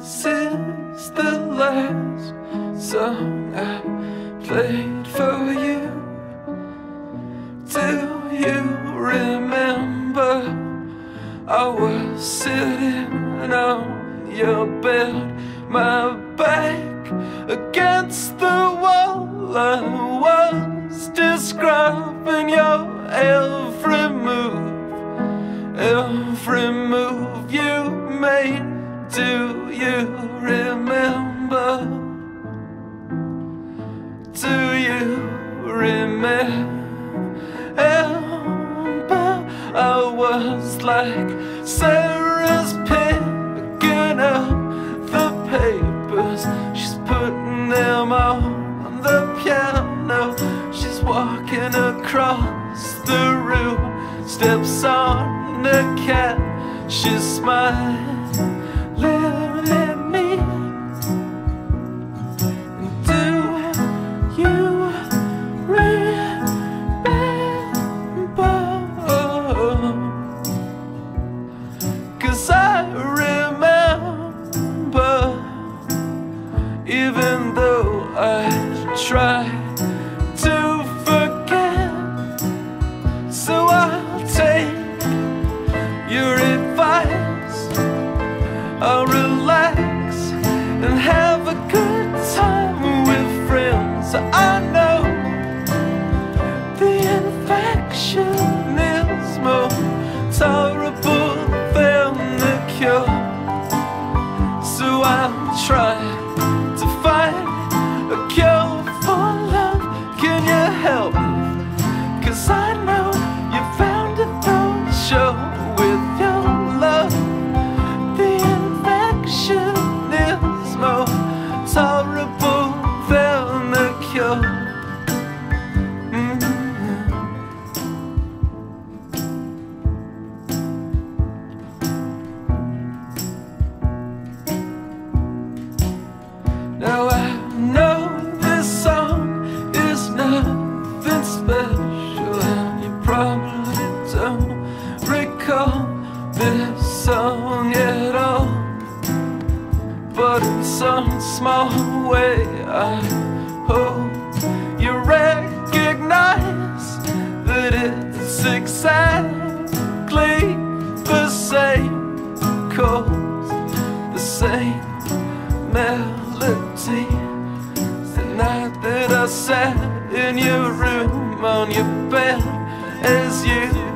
This is the last song I played for you. Do you remember? I was sitting on your bed, my back against the wall. I was describing your every move you made. Do you remember? Do you remember? I was like Sarah's picking up the papers, she's putting them on the piano. She's walking across the room, steps on the cat, she's smiling at me. Do you remember? 'Cause I remember, even though I try to forget. So I'll take your advice, I'll relax and have a good time with friends. I know the infection is more tolerable than the cure. So I'll try to find a cure for love. Can you help me? 'Cause I know you found it though. Show with your love. The infection is more tolerable than the cure. Now I know this song is nothing special, and you probably don't recall this song at all. But in some small way I hope you recognize that it's exactly the same chords, the same melody. The night that I sat in your room on your bed as you